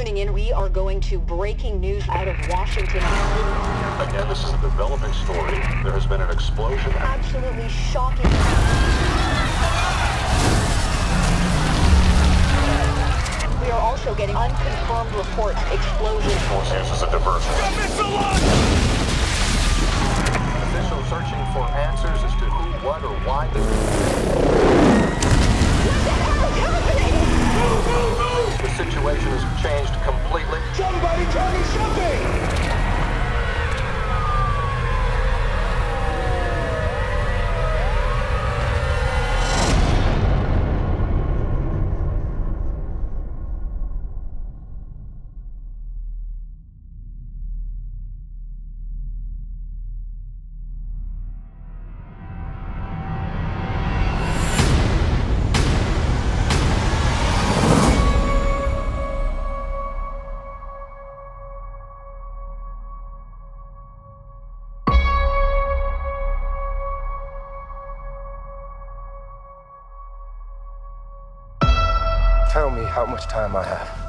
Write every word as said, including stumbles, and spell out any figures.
tuning in. We are going to breaking news out of Washington. Again, this is a developing story. There has been an explosion. Absolutely shocking. We are also getting unconfirmed reports. Explosion. This is a diversion. Officials searching for answers as to who, what, or why. The situation has changed completely. Somebody tell me something! Tell me how much time I have.